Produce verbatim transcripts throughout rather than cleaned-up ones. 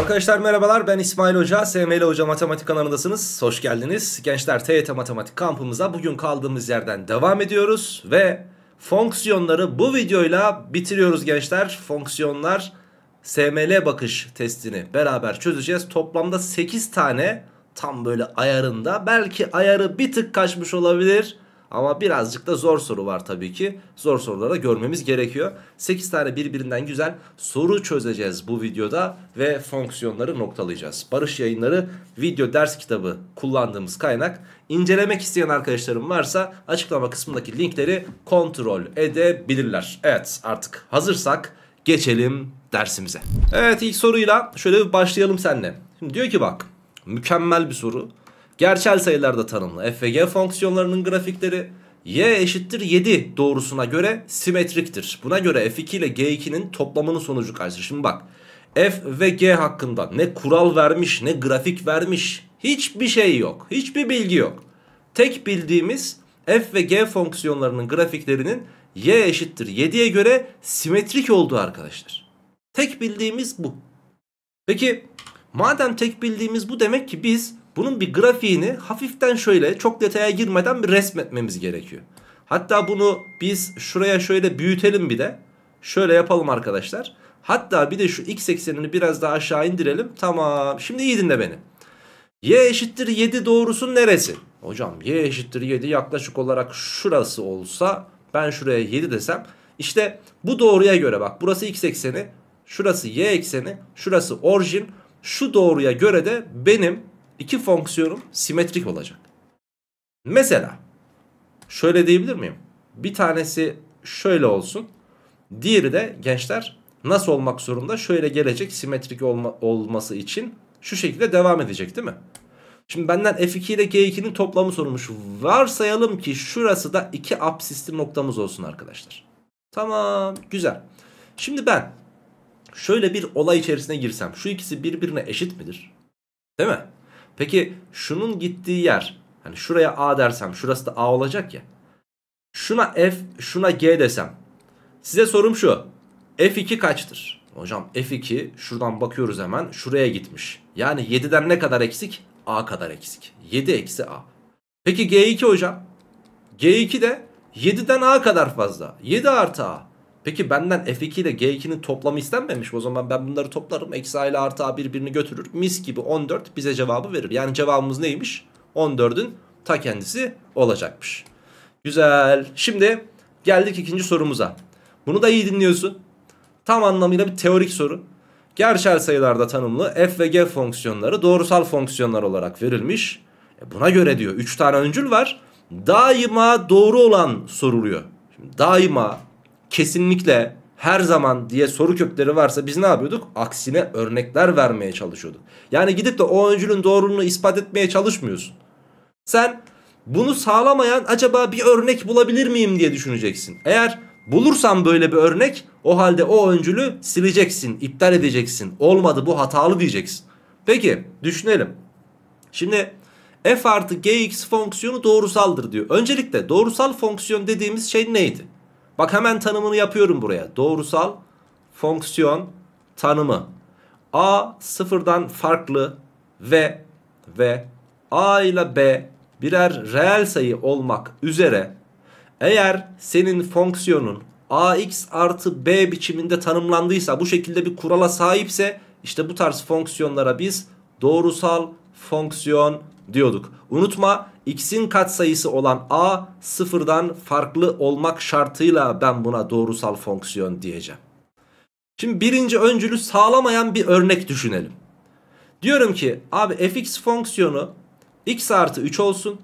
Arkadaşlar merhabalar, ben İsmail Hoca, S M L Hoca Matematik kanalındasınız. Hoş geldiniz. Gençler, T Y T Matematik kampımıza bugün kaldığımız yerden devam ediyoruz. Ve fonksiyonları bu videoyla bitiriyoruz gençler. Fonksiyonlar S M L bakış testini beraber çözeceğiz. Toplamda sekiz tane tam böyle ayarında. Belki ayarı bir tık kaçmış olabilir. Ama birazcık da zor soru var tabii ki. Zor soruları görmemiz gerekiyor. sekiz tane birbirinden güzel soru çözeceğiz bu videoda ve fonksiyonları noktalayacağız. Barış Yayınları video ders kitabı kullandığımız kaynak. İncelemek isteyen arkadaşlarım varsa açıklama kısmındaki linkleri kontrol edebilirler. Evet, artık hazırsak geçelim dersimize. Evet, ilk soruyla şöyle bir başlayalım seninle. Şimdi diyor ki bak, mükemmel bir soru. Gerçel sayılarda tanımlı f ve g fonksiyonlarının grafikleri y eşittir yedi doğrusuna göre simetriktir. Buna göre f iki ile g ikinin toplamının sonucu kaçtır? Şimdi bak, f ve g hakkında ne kural vermiş ne grafik vermiş, hiçbir şey yok, hiçbir bilgi yok. Tek bildiğimiz f ve g fonksiyonlarının grafiklerinin y eşittir yediye göre simetrik olduğu arkadaşlar. Tek bildiğimiz bu. Peki madem tek bildiğimiz bu, demek ki biz bunun bir grafiğini hafiften şöyle çok detaya girmeden bir resmetmemiz gerekiyor. Hatta bunu biz şuraya şöyle büyütelim, bir de şöyle yapalım arkadaşlar. Hatta bir de şu x eksenini biraz daha aşağı indirelim. Tamam, şimdi iyi dinle beni. Y eşittir yedi doğrusu neresi? Hocam y eşittir yedi yaklaşık olarak şurası olsa, ben şuraya yedi desem, işte bu doğruya göre bak, burası x ekseni, şurası y ekseni, şurası orijin. Şu doğruya göre de benim İki fonksiyonum simetrik olacak. Mesela şöyle diyebilir miyim? Bir tanesi şöyle olsun. Diğeri de gençler nasıl olmak zorunda? Şöyle gelecek, simetrik olma, olması için şu şekilde devam edecek, değil mi? Şimdi benden f iki ile g ikinin toplamı sorulmuş. Varsayalım ki şurası da iki apsisli noktamız olsun arkadaşlar. Tamam, güzel. Şimdi ben şöyle bir olay içerisine girsem, şu ikisi birbirine eşit midir? Değil mi? Peki şunun gittiği yer, hani şuraya a dersem şurası da a olacak ya. Şuna f, şuna g desem. Size sorum şu. f iki kaçtır? Hocam f iki şuradan bakıyoruz hemen, şuraya gitmiş. Yani yediden ne kadar eksik? A kadar eksik. yedi eksi a. Peki g iki hocam? g iki de yediden a kadar fazla. yedi artı a. Peki benden f iki ile g ikinin toplamı istenmemiş. O zaman ben bunları toplarım. Eksi a ile artı a birbirini götürür. Mis gibi on dört bize cevabı verir. Yani cevabımız neymiş? on dördün ta kendisi olacakmış. Güzel. Şimdi geldik ikinci sorumuza. Bunu da iyi dinliyorsun. Tam anlamıyla bir teorik soru. Gerçel sayılarda tanımlı f ve g fonksiyonları doğrusal fonksiyonlar olarak verilmiş. E buna göre diyor üç tane öncül var. Daima doğru olan soruluyor. Şimdi daima, kesinlikle, her zaman diye soru kökleri varsa biz ne yapıyorduk? Aksine örnekler vermeye çalışıyorduk. Yani gidip de o öncülün doğruluğunu ispat etmeye çalışmıyorsun. Sen bunu sağlamayan acaba bir örnek bulabilir miyim diye düşüneceksin. Eğer bulursan böyle bir örnek, o halde o öncülü sileceksin, iptal edeceksin. Olmadı, bu hatalı diyeceksin. Peki düşünelim. Şimdi f artı gx fonksiyonu doğrusaldır diyor. Öncelikle doğrusal fonksiyon dediğimiz şey neydi? Bak hemen tanımını yapıyorum buraya. Doğrusal fonksiyon tanımı. A sıfırdan farklı ve ve a ile b birer reel sayı olmak üzere, eğer senin fonksiyonun ax artı b biçiminde tanımlandıysa, bu şekilde bir kurala sahipse, işte bu tarz fonksiyonlara biz doğrusal fonksiyon diyorduk. Unutma, x'in katsayısı olan a sıfırdan farklı olmak şartıyla ben buna doğrusal fonksiyon diyeceğim. Şimdi birinci öncülü sağlamayan bir örnek düşünelim. Diyorum ki abi fx fonksiyonu x artı üç olsun.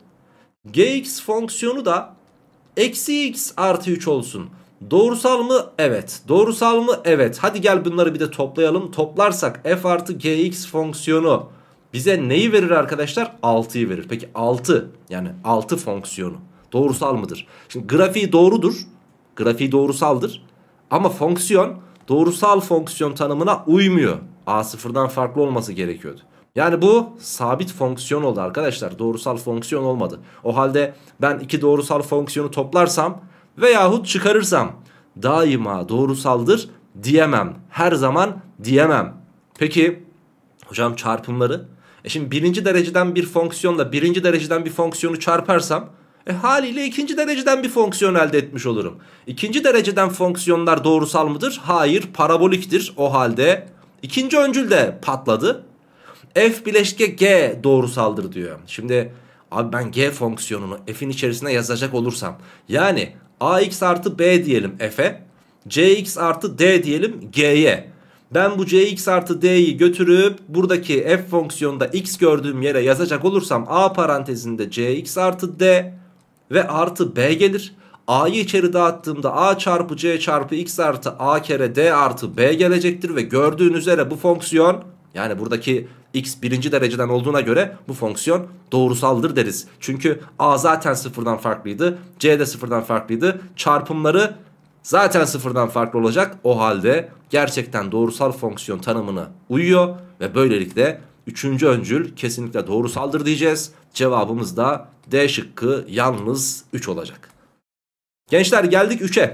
Gx fonksiyonu da eksi x artı üç olsun. Doğrusal mı? Evet. Doğrusal mı? Evet. Hadi gel bunları bir de toplayalım. Toplarsak f artı gx fonksiyonu bize neyi verir arkadaşlar? altıyı verir. Peki altı, yani altı fonksiyonu doğrusal mıdır? Şimdi grafiği doğrudur. Grafiği doğrusaldır. Ama fonksiyon doğrusal fonksiyon tanımına uymuyor. A sıfırdan farklı olması gerekiyordu. Yani bu sabit fonksiyon oldu arkadaşlar. Doğrusal fonksiyon olmadı. O halde ben iki doğrusal fonksiyonu toplarsam veyahut çıkarırsam daima doğrusaldır diyemem. Her zaman diyemem. Peki Hocam çarpımları. E şimdi birinci dereceden bir fonksiyonla birinci dereceden bir fonksiyonu çarparsam e haliyle ikinci dereceden bir fonksiyon elde etmiş olurum. İkinci dereceden fonksiyonlar doğrusal mıdır? Hayır, paraboliktir. O halde ikinci öncül de patladı. F bileşke G doğrusaldır diyor. Şimdi abi ben G fonksiyonunu F'in içerisine yazacak olursam, yani ax artı b diyelim F'e, cx artı d diyelim G'ye. Ben bu cx artı d'yi götürüp buradaki f fonksiyonunda x gördüğüm yere yazacak olursam a parantezinde cx artı d ve artı b gelir. A'yı içeri dağıttığımda a çarpı c çarpı x artı a kere d artı b gelecektir. Ve gördüğün üzere bu fonksiyon, yani buradaki x birinci dereceden olduğuna göre bu fonksiyon doğrusaldır deriz. Çünkü a zaten sıfırdan farklıydı, c de sıfırdan farklıydı. Çarpımları zaten sıfırdan farklı olacak. O halde gerçekten doğrusal fonksiyon tanımına uyuyor ve böylelikle üçüncü öncül kesinlikle doğrusaldır diyeceğiz. Cevabımız da D şıkkı, yalnız üç olacak. Gençler geldik üçe.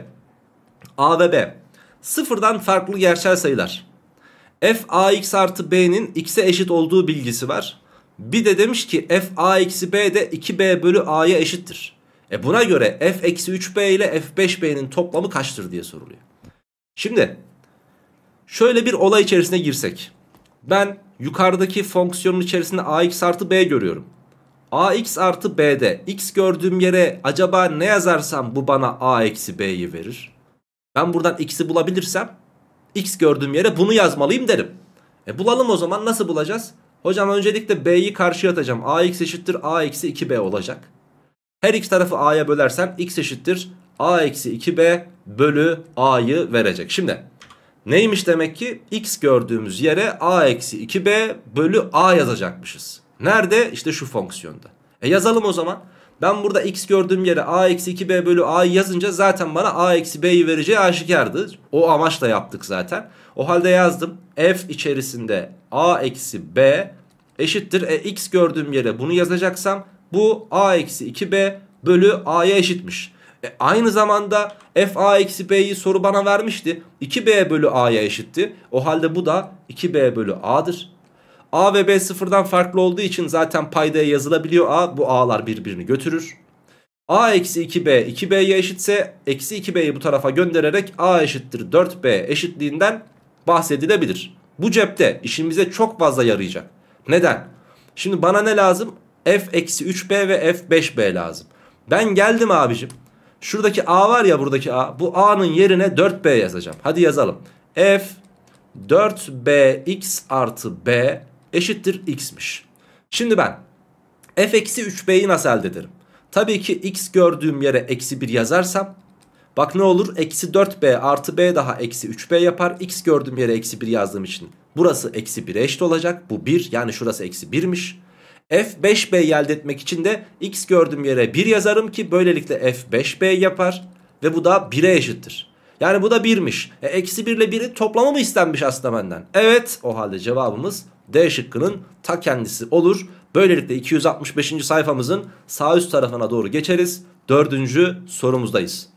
A ve B sıfırdan farklı gerçel sayılar. F ax artı b'nin x'e eşit olduğu bilgisi var. Bir de demiş ki f a eksi b de iki b bölü a'ya eşittir. E buna göre f eksi üç b ile f beş b'nin toplamı kaçtır diye soruluyor. Şimdi şöyle bir olay içerisine girsek. Ben yukarıdaki fonksiyonun içerisinde ax artı b görüyorum. Ax artı b'de x gördüğüm yere acaba ne yazarsam bu bana a eksi b'yi verir. Ben buradan x'i bulabilirsem x gördüğüm yere bunu yazmalıyım derim. E bulalım o zaman, nasıl bulacağız? Hocam öncelikle b'yi karşıya atacağım. Ax eşittir a eksi iki b olacak. Her iki tarafı a'ya bölersem x eşittir a eksi iki b bölü a'yı verecek. Şimdi neymiş demek ki? X gördüğümüz yere a eksi iki b bölü a yazacakmışız. Nerede? İşte şu fonksiyonda. E yazalım o zaman. Ben burada x gördüğüm yere a eksi iki b bölü a'yı yazınca zaten bana a eksi b'yi vereceği aşikardı. O amaçla yaptık zaten. O halde yazdım. F içerisinde a eksi b eşittir. E x gördüğüm yere bunu yazacaksam bu a eksi iki b bölü a'ya eşitmiş. E aynı zamanda f a eksi b'yi soru bana vermişti. iki b bölü a'ya eşitti. O halde bu da iki b bölü a'dır. A ve B sıfırdan farklı olduğu için zaten paydaya yazılabiliyor a. Bu a'lar birbirini götürür. A eksi iki b iki b'ye eşitse eksi iki b'yi bu tarafa göndererek a eşittir dört b eşitliğinden bahsedilebilir. Bu cepte işimize çok fazla yarayacak. Neden? Şimdi bana ne lazım? F eksi üç b ve f beş b lazım. Ben geldim abicim. Şuradaki a var ya, buradaki a. Bu a'nın yerine dört b yazacağım. Hadi yazalım. F dört b x artı b eşittir x'miş. Şimdi ben f eksi üç b'yi nasıl elde ederim? Tabii ki x gördüğüm yere eksi bir yazarsam bak ne olur? Eksi dört b artı b daha eksi üç b yapar. X gördüğüm yere eksi bir yazdığım için burası eksi bire eşit olacak. Bu bir, yani şurası eksi birmiş. F beş b'yi elde etmek için de x gördüğüm yere bir yazarım ki böylelikle f beş b yapar. Ve bu da bire eşittir. Yani bu da birmiş. E, eksi bir ile birin toplamı mı istenmiş aslında benden? Evet, o halde cevabımız D şıkkının ta kendisi olur. Böylelikle iki yüz altmış beşinci sayfamızın sağ üst tarafına doğru geçeriz. Dördüncü sorumuzdayız.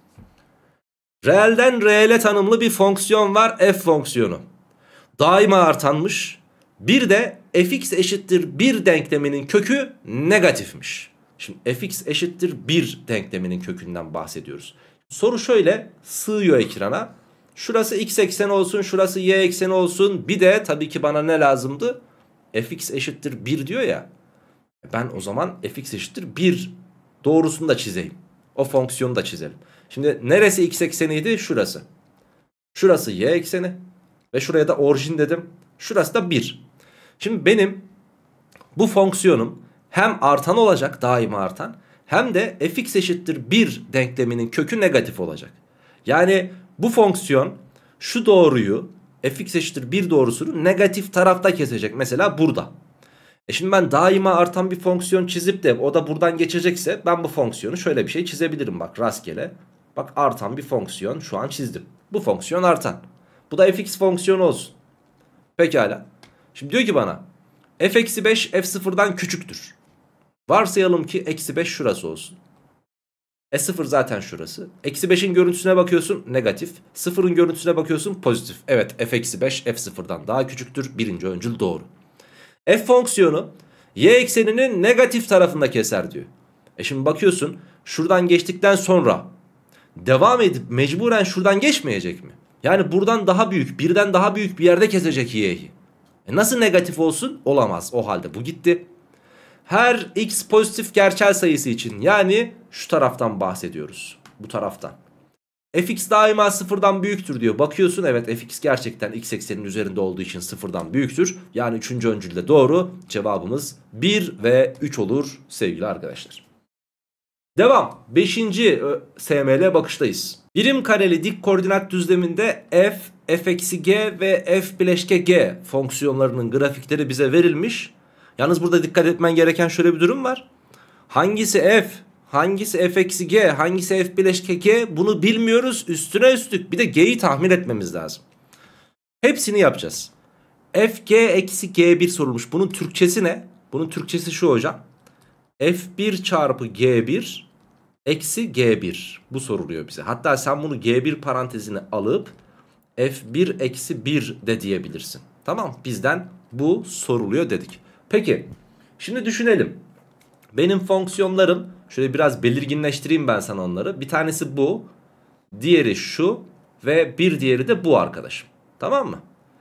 Reelden reele tanımlı bir fonksiyon var, f fonksiyonu. Daima artanmış. Bir de fx eşittir bir denkleminin kökü negatifmiş. Şimdi fx eşittir bir denkleminin kökünden bahsediyoruz. Soru şöyle sığıyor ekrana. Şurası x ekseni olsun, şurası y ekseni olsun. Bir de tabii ki bana ne lazımdı? Fx eşittir bir diyor ya. Ben o zaman fx eşittir bir doğrusunu da çizeyim. O fonksiyonu da çizelim. Şimdi neresi x ekseniydi? Şurası. Şurası y ekseni. Ve şuraya da orijin dedim. Şurası da bir. Şimdi benim bu fonksiyonum hem artan olacak, daima artan, hem de fx eşittir bir denkleminin kökü negatif olacak. Yani bu fonksiyon şu doğruyu, fx eşittir bir doğrusunu negatif tarafta kesecek. Mesela burada. E şimdi ben daima artan bir fonksiyon çizip de o da buradan geçecekse ben bu fonksiyonu şöyle bir şey çizebilirim, bak rastgele. Bak artan bir fonksiyon şu an çizdim. Bu fonksiyon artan. Bu da fx fonksiyonu olsun. Pekala. Şimdi diyor ki bana f eksi beş f sıfırdan küçüktür. Varsayalım ki eksi beş şurası olsun. E sıfır zaten şurası. Eksi beşin görüntüsüne bakıyorsun negatif. Sıfırın görüntüsüne bakıyorsun pozitif. Evet f eksi beş f sıfırdan daha küçüktür. Birinci öncül doğru. F fonksiyonu y ekseninin negatif tarafında keser diyor. E şimdi bakıyorsun şuradan geçtikten sonra devam edip mecburen şuradan geçmeyecek mi? Yani buradan daha büyük, birden daha büyük bir yerde kesecek y'yi. E nasıl negatif olsun? Olamaz. O halde bu gitti. Her x pozitif gerçel sayısı için, yani şu taraftan bahsediyoruz. Bu taraftan. Fx daima sıfırdan büyüktür diyor. Bakıyorsun, evet fx gerçekten x ekseninin üzerinde olduğu için sıfırdan büyüktür. Yani üçüncü öncül de doğru. Cevabımız bir ve üç olur sevgili arkadaşlar. Devam. beşinci S M L bakıştayız. Birim kareli dik koordinat düzleminde f, f eksi g ve f bileşke g fonksiyonlarının grafikleri bize verilmiş. Yalnız burada dikkat etmen gereken şöyle bir durum var. Hangisi f, hangisi f eksi g, hangisi f bileşke g, bunu bilmiyoruz. Üstüne üstlük bir de g'yi tahmin etmemiz lazım. Hepsini yapacağız. Fg eksi g bir sorulmuş. Bunun Türkçesi ne? Bunun Türkçesi şu hocam. f bir çarpı g bir eksi g bir. Bu soruluyor bize. Hatta sen bunu g bir parantezine alıp f bir eksi bir de diyebilirsin. Tamam, bizden bu soruluyor dedik. Peki şimdi düşünelim. Benim fonksiyonlarım, şöyle biraz belirginleştireyim ben sana onları. Bir tanesi bu, diğeri şu ve bir diğeri de bu arkadaşım. Tamam mı?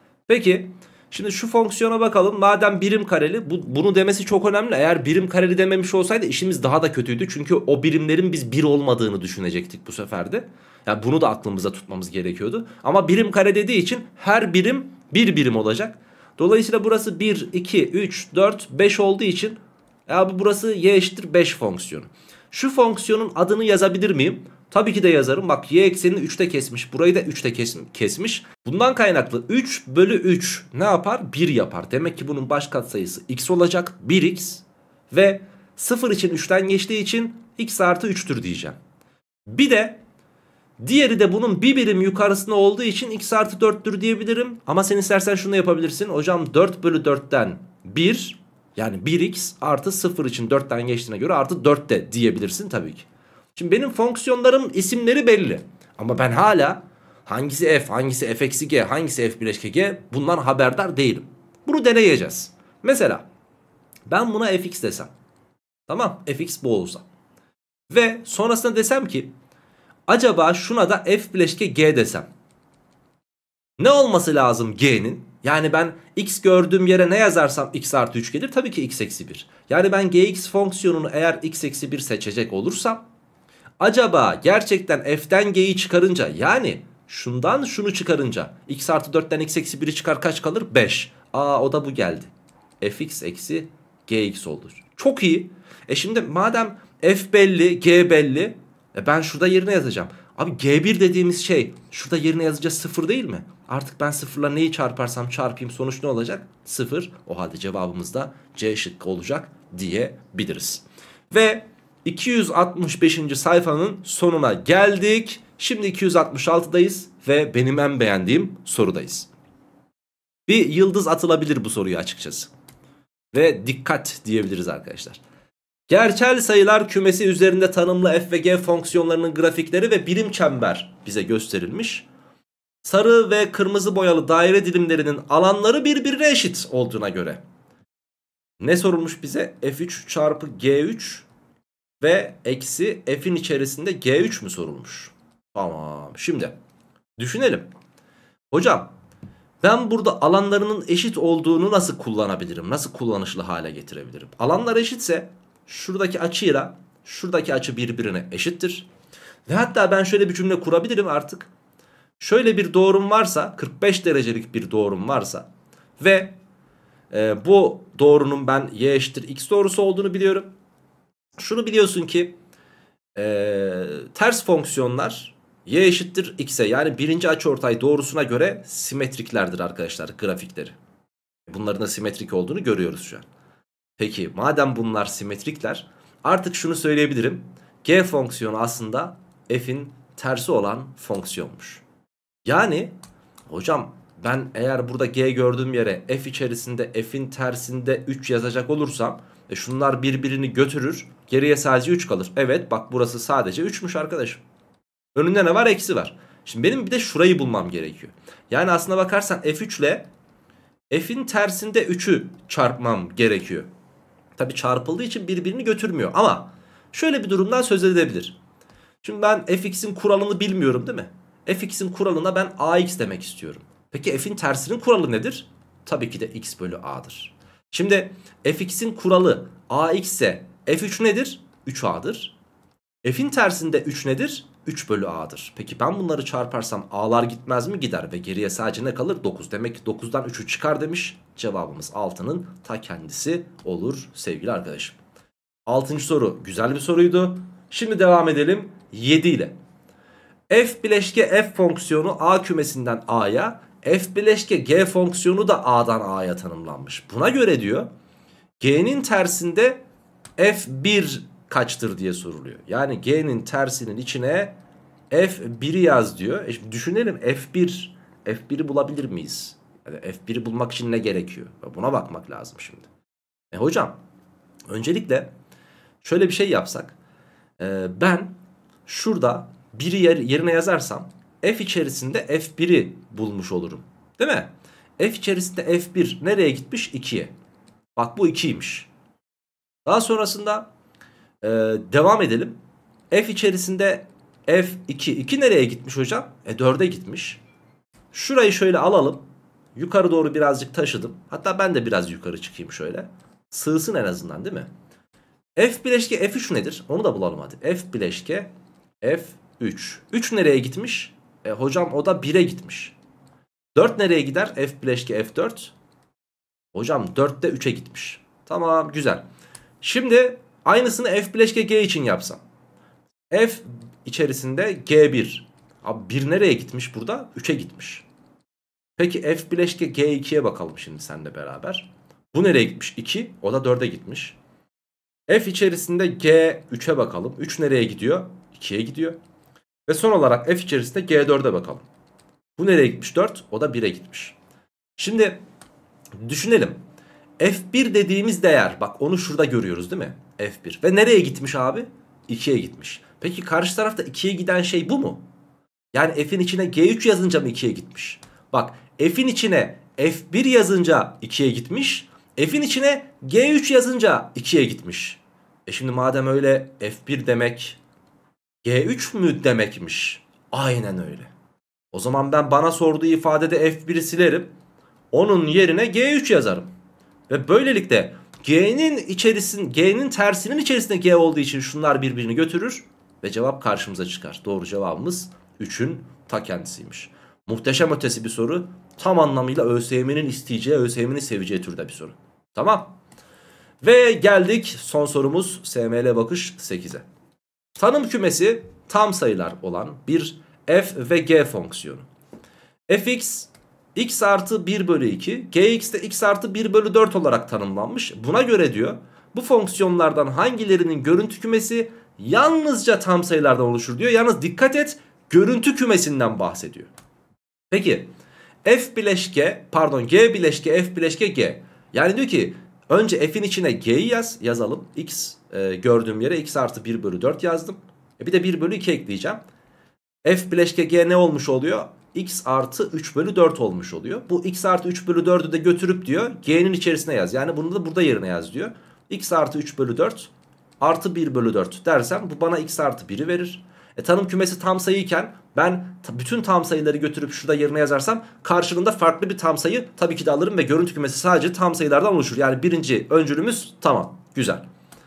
Peki şimdi şu fonksiyona bakalım. Madem birim kareli, bu, bunu demesi çok önemli. Eğer birim kareli dememiş olsaydı işimiz daha da kötüydü. Çünkü o birimlerin biz bir olmadığını düşünecektik bu sefer de. Yani bunu da aklımıza tutmamız gerekiyordu. Ama birim kare dediği için her birim bir birim olacak. Dolayısıyla burası bir, iki, üç, dört, beş olduğu için abi burası y eşittir beş fonksiyonu. Şu fonksiyonun adını yazabilir miyim? Tabii ki de yazarım. Bak y eksenini üçte kesmiş. Burayı da üçte kesmiş. Bundan kaynaklı üç bölü üç ne yapar? bir yapar. Demek ki bunun baş katsayısı x olacak. bir x ve sıfır için üçten geçtiği için x artı üçtür diyeceğim. Bir de diğeri de bunun bir birim yukarısında olduğu için x artı dörttür diyebilirim. Ama sen istersen şunu yapabilirsin. Hocam dört bölü dörtten bir, yani bir x artı sıfır için dörtten geçtiğine göre artı dört de diyebilirsin tabii ki. Şimdi benim fonksiyonlarım isimleri belli. Ama ben hala hangisi f, hangisi f eksi g, hangisi f bileşke g bundan haberdar değilim. Bunu deneyeceğiz. Mesela ben buna fx desem. Tamam, fx bu olsa. Ve sonrasında desem ki acaba şuna da f bileşke g desem. Ne olması lazım g'nin? Yani ben x gördüğüm yere ne yazarsam x artı üç gelir. Tabii ki x eksi bir. Yani ben gx fonksiyonunu eğer x eksi bir seçecek olursam acaba gerçekten f'ten g'yi çıkarınca, yani şundan şunu çıkarınca x artı dörtten x eksi biri çıkar, kaç kalır? beş. Aa, o da bu geldi. Fx eksi gx olur. Çok iyi. E şimdi madem f belli, g belli, e ben şurada yerine yazacağım. Abi g bir dediğimiz şey şurada yerine yazacağız sıfır değil mi? Artık ben sıfırla neyi çarparsam çarpayım sonuç ne olacak? sıfır. O halde cevabımız da C şıkkı olacak diyebiliriz. Ve iki yüz altmış beşinci sayfanın sonuna geldik. Şimdi iki yüz altmış altıdayız ve benim en beğendiğim sorudayız. Bir yıldız atılabilir bu soruya açıkçası. Ve dikkat diyebiliriz arkadaşlar. Gerçel sayılar kümesi üzerinde tanımlı f ve g fonksiyonlarının grafikleri ve birim çember bize gösterilmiş. Sarı ve kırmızı boyalı daire dilimlerinin alanları birbirine eşit olduğuna göre ne sorulmuş bize? f üç çarpı g üç ve eksi f'in içerisinde g üç mü sorulmuş? Tamam, şimdi düşünelim. Hocam ben burada alanlarının eşit olduğunu nasıl kullanabilirim? Nasıl kullanışlı hale getirebilirim? Alanlar eşitse şuradaki açıyla şuradaki açı birbirine eşittir. Ve hatta ben şöyle bir cümle kurabilirim artık. Şöyle bir doğrum varsa, kırk beş derecelik bir doğrum varsa ve e, bu doğrunun ben y eşittir x doğrusu olduğunu biliyorum. Şunu biliyorsun ki e, ters fonksiyonlar y eşittir x'e, yani birinci açıortay doğrusuna göre simetriklerdir arkadaşlar grafikleri. Bunların da simetrik olduğunu görüyoruz şu an. Peki madem bunlar simetrikler, artık şunu söyleyebilirim. G fonksiyonu aslında f'in tersi olan fonksiyonmuş. Yani hocam ben eğer burada g gördüğüm yere f içerisinde f'in tersinde üç yazacak olursam e şunlar birbirini götürür, geriye sadece üç kalır. Evet bak, burası sadece üçmüş arkadaşım. Önünde ne var? Eksi var. Şimdi benim bir de şurayı bulmam gerekiyor. Yani aslına bakarsan f üç ile F'in tersinde üçü çarpmam gerekiyor. Tabi çarpıldığı için birbirini götürmüyor ama şöyle bir durumdan söz edilebilir. Şimdi ben fx'in kuralını bilmiyorum değil mi? Fx'in kuralına ben ax demek istiyorum. Peki f'in tersinin kuralı nedir? Tabii ki de x bölü a'dır. Şimdi fx'in kuralı ax ise f üç nedir? üç a'dır. F'in tersinde üç nedir? üç bölü a'dır. Peki ben bunları çarparsam a'lar gitmez mi? Gider ve geriye sadece ne kalır? dokuz. Demek ki dokuzdan üçü çıkar demiş. Cevabımız altının ta kendisi olur sevgili arkadaşım. altıncı soru güzel bir soruydu. Şimdi devam edelim yedi ile. F bileşke f fonksiyonu a kümesinden a'ya, f bileşke g fonksiyonu da a'dan a'ya tanımlanmış. Buna göre diyor g'nin tersinde f bir kaçtır diye soruluyor. Yani g'nin tersinin içine f bir'i yaz diyor. E şimdi düşünelim f bir, f bir'i bulabilir miyiz? Yani f bir'i bulmak için ne gerekiyor? Buna bakmak lazım şimdi. E hocam öncelikle şöyle bir şey yapsak. E, ben şurada bir'i yerine yazarsam f içerisinde f bir'i bulmuş olurum. Değil mi? F içerisinde f bir nereye gitmiş? ikiye. Bak bu ikiymiş. Daha sonrasında e, devam edelim. F içerisinde f iki. iki nereye gitmiş hocam? E dörde gitmiş. Şurayı şöyle alalım. Yukarı doğru birazcık taşıdım. Hatta ben de biraz yukarı çıkayım şöyle. Sığsın en azından değil mi? F bileşke f üç nedir? Onu da bulalım hadi. F bileşke f üç. üç nereye gitmiş? E hocam o da bire gitmiş. dört nereye gider? F bileşke f dört. Hocam dört de üçe gitmiş. Tamam güzel. Şimdi aynısını f bileşke g için yapsam. F içerisinde g bir. Abi bir nereye gitmiş burada? üçe gitmiş. Peki f bileşke g ikiye bakalım şimdi seninle beraber. Bu nereye gitmiş? iki. O da dörde gitmiş. F içerisinde g üçe bakalım. üç nereye gidiyor? ikiye gidiyor. Ve son olarak f içerisinde g dörde bakalım. Bu nereye gitmiş? dört. O da bire gitmiş. Şimdi düşünelim. f bir dediğimiz değer. Bak onu şurada görüyoruz değil mi? f bir. Ve nereye gitmiş abi? ikiye gitmiş. Peki karşı tarafta ikiye giden şey bu mu? Yani f'in içine g üç yazınca mı ikiye gitmiş? Bak f'in içine f bir yazınca ikiye gitmiş. F'in içine g üç yazınca ikiye gitmiş. E şimdi madem öyle f bir demek g üç mü demekmiş? Aynen öyle. O zaman ben bana sorduğu ifadede f bir'i silerim. Onun yerine g üç yazarım. Ve böylelikle g'nin içerisin, g'nin tersinin içerisinde g olduğu için şunlar birbirini götürür. Ve cevap karşımıza çıkar. Doğru cevabımız üçün ta kendisiymiş. Muhteşem ötesi bir soru. Tam anlamıyla ÖSYM'nin isteyeceği, ÖSYM'nin seveceği türde bir soru. Tamam. Ve geldik son sorumuz S M L bakış sekize. Tanım kümesi tam sayılar olan bir f ve g fonksiyonu. Fx x artı bir bölü iki, gx de x artı bir bölü dört olarak tanımlanmış. Buna göre diyor bu fonksiyonlardan hangilerinin görüntü kümesi yalnızca tam sayılardan oluşur diyor. Yalnız dikkat et, görüntü kümesinden bahsediyor. Peki f bileşke pardon g bileşke f bileşke g. Yani diyor ki önce f'in içine g'yi yaz, yazalım. X e, gördüğüm yere x artı bir bölü dört yazdım. E bir de bir bölü iki ekleyeceğim. F bileşke g ne olmuş oluyor? X artı üç bölü dört olmuş oluyor. Bu x artı üç bölü dördü de götürüp diyor g'nin içerisine yaz. Yani bunu da burada yerine yaz diyor. X artı üç bölü dört artı bir bölü dört dersem bu bana x artı bir'i verir. E tanım kümesi tam sayıyken ben bütün tam sayıları götürüp şurada yerine yazarsam karşılığında farklı bir tam sayı tabii ki de alırım ve görüntü kümesi sadece tam sayılardan oluşur. Yani birinci öncülümüz tamam, güzel.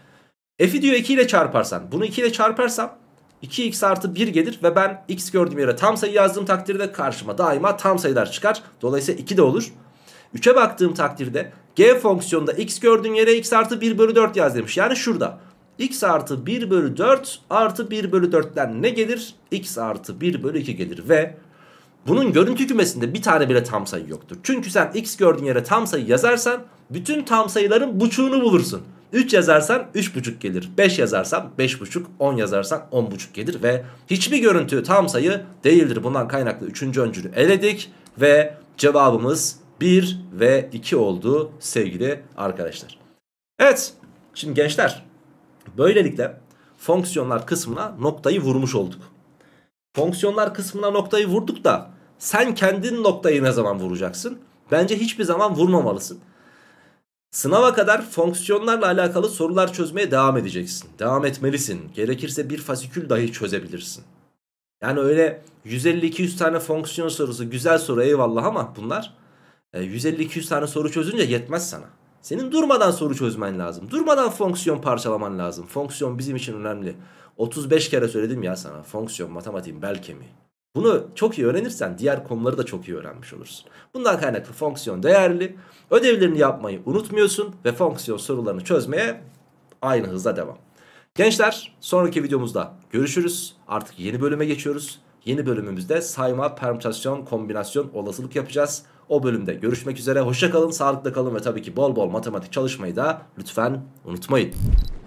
F'i diyor iki ile çarparsan, bunu iki ile çarparsam iki x artı bir gelir ve ben x gördüğüm yere tam sayı yazdığım takdirde karşıma daima tam sayılar çıkar. Dolayısıyla iki de olur. üçe baktığım takdirde g fonksiyonunda x gördüğüm yere x artı bir bölü dört yaz demiş. Yani şurada x artı bir bölü dört artı bir bölü dörtten ne gelir? X artı bir bölü iki gelir ve bunun görüntü kümesinde bir tane bile tam sayı yoktur. Çünkü sen x gördüğün yere tam sayı yazarsan bütün tam sayıların buçuğunu bulursun. üç yazarsan üç buçuk gelir. beş yazarsan beş buçuk, on yazarsan on buçuk gelir ve hiçbir görüntü tam sayı değildir. Bundan kaynaklı üçüncü öncülü eledik ve cevabımız bir ve iki oldu sevgili arkadaşlar. Evet, şimdi gençler böylelikle fonksiyonlar kısmına noktayı vurmuş olduk. Fonksiyonlar kısmına noktayı vurduk da sen kendin noktayı ne zaman vuracaksın? Bence hiçbir zaman vurmamalısın. Sınava kadar fonksiyonlarla alakalı sorular çözmeye devam edeceksin. Devam etmelisin. Gerekirse bir fasikül dahi çözebilirsin. Yani öyle yüz elli iki yüz tane fonksiyon sorusu, güzel soru, eyvallah, ama bunlar yüz elli iki yüz tane soru çözünce yetmez sana. Senin durmadan soru çözmen lazım. Durmadan fonksiyon parçalaman lazım. Fonksiyon bizim için önemli. otuz beş kere söyledim ya sana. Fonksiyon matematiğin bel kemiği. Bunu çok iyi öğrenirsen diğer konuları da çok iyi öğrenmiş olursun. Bundan kaynaklı fonksiyon değerli. Ödevlerini yapmayı unutmuyorsun ve fonksiyon sorularını çözmeye aynı hızla devam. Gençler, sonraki videomuzda görüşürüz. Artık yeni bölüme geçiyoruz. Yeni bölümümüzde sayma, permütasyon, kombinasyon, olasılık yapacağız. O bölümde görüşmek üzere. Hoşça kalın, sağlıkla kalın ve tabii ki bol bol matematik çalışmayı da lütfen unutmayın.